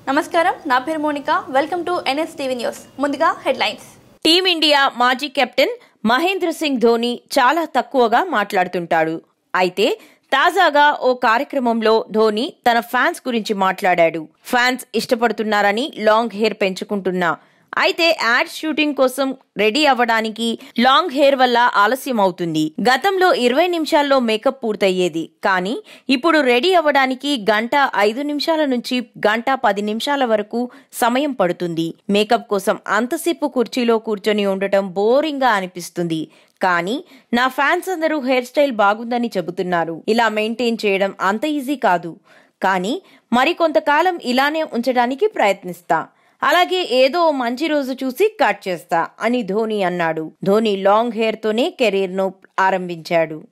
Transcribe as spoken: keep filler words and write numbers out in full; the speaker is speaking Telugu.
నమస్కారం, నా పేరు Monika. Welcome to NS TV news. ముందుగా హెడ్లైన్స్. టీమిండియా మాజీ కెప్టెన్ మహేంద్ర సింగ్ ధోని చాలా తక్కువగా మాట్లాడుతుంటాడు. అయితే తాజాగా ఓ కార్యక్రమంలో ధోని తన ఫ్యాన్స్ గురించి మాట్లాడాడు. ఫ్యాన్స్ ఇష్టపడుతున్నారని లాంగ్ హెయిర్ పెంచుకుంటున్నా, అయితే యాడ్ షూటింగ్ కోసం రెడీ అవ్వడానికి లాంగ్ హెయిర్ వల్ల ఆలస్యం అవుతుంది. గతంలో ఇరవై నిమిషాల్లో మేకప్ పూర్తయ్యేది, కానీ ఇప్పుడు రెడీ అవ్వడానికి గంట ఐదు నిమిషాల నుంచి గంట పది నిమిషాల వరకు సమయం పడుతుంది. మేకప్ కోసం అంతసేపు కుర్చీలో కూర్చొని ఉండటం బోరింగ్ గా అనిపిస్తుంది. కానీ నా ఫ్యాన్స్ అందరూ హెయిర్ స్టైల్ బాగుందని చెబుతున్నారు. ఇలా మెయింటైన్ చేయడం అంత ఈజీ కాదు, కానీ మరికొంతకాలం ఇలానే ఉంచడానికి ప్రయత్నిస్తా. అలాగే ఏదో మంచి రోజు చూసి కట్ చేస్తా అని ధోని అన్నాడు. ధోని లాంగ్ హెయిర్ తోనే కెరీర్ ను ఆరంభించాడు.